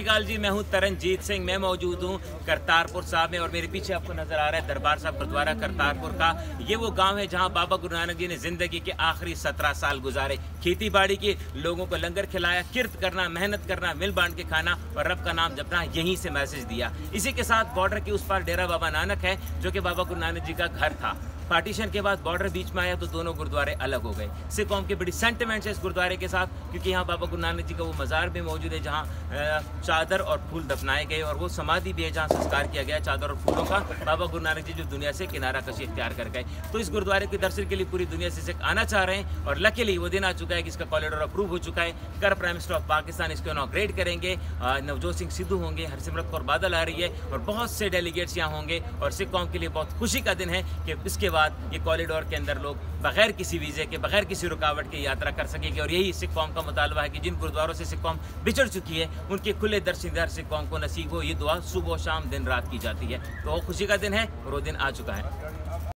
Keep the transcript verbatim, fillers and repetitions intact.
अकाल जी, मैं हूं तरनजीत सिंह। मैं मौजूद हूं करतारपुर साहब में और मेरे पीछे आपको नजर आ रहा है दरबार साहब गुरुद्वारा करतारपुर का। ये वो गांव है जहां बाबा गुरु नानक जी ने जिंदगी के आखिरी सत्रह साल गुजारे। खेती बाड़ी की, लोगों को लंगर खिलाया, किरत करना, मेहनत करना, मिल बांट के खाना और रब का नाम जपना, यहीं से मैसेज दिया। इसी के साथ बॉर्डर के उस पार डेरा बाबा नानक है जो कि बाबा गुरु नानक जी का घर था। पार्टीशन के बाद बॉर्डर बीच में आया तो दोनों गुरुद्वारे अलग हो गए। सिख कौम के बड़ी सेंटिमेंट्स है इस गुरुद्वारे के साथ, क्योंकि यहाँ बाबा गुरु नानक जी का वो मज़ार भी मौजूद है जहाँ चादर और फूल दफनाए गए, और वो समाधि भी है जहाँ संस्कार किया गया चादर और फूलों का। बाबा गुरु नानक जी जो दुनिया से किनारा कशी इख्तियार कर गए, तो इस गुरुद्वारे के दर्शन के लिए पूरी दुनिया से सिख आना चाह रहे हैं। और लकीली वो दिन आ चुका है कि इसका कॉरिडोर अप्रूव हो चुका है। कर प्राइम मिनिस्टर ऑफ पाकिस्तान इसको इनॉग्रेट करेंगे, नवजोत सिंह सिद्धू होंगे, हरसिमरत कौर बादल आ रही है और बहुत से डेलीगेट्स यहाँ होंगे। और सिख कौम के लिए बहुत खुशी का दिन है कि इसके बाद ये कॉरिडोर के अंदर लोग बगैर किसी वीजे के, बगैर किसी रुकावट के यात्रा कर सकेंगे। और यही सिख कौम का मुतालबा है कि जिन गुरुद्वारों से सिख कौम बिछड़ चुकी है उनके खुले दर्शनदार सिख कौम को नसीब हो। ये दुआ सुबह शाम दिन रात की जाती है। तो वो खुशी का दिन है और वो दिन आ चुका है।